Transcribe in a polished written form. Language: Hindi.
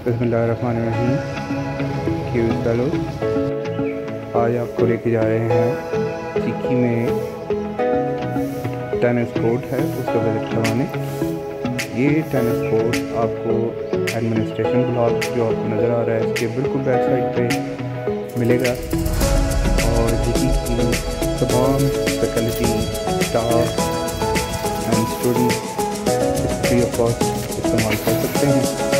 बिस्मिल्लाहिर्रहमानिर्रहीम। फेलो, आज आपको लेके जा रहे हैं चिकी में टेनिस कोर्ट है, उसका विजिट करवाने। ये टेनिस कोर्ट आपको एडमिनिस्ट्रेशन ब्लॉक जो आपको नज़र आ रहा है इसके बिल्कुल बैक साइड पे मिलेगा। और चिकी की तमाम faculty, staff and student free of cost इस्तेमाल कर सकते हैं।